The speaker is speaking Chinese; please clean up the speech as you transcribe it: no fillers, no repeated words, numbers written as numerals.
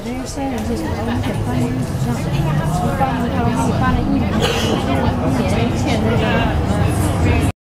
这些人就是我们简单讲，一般的话我们一般的英语。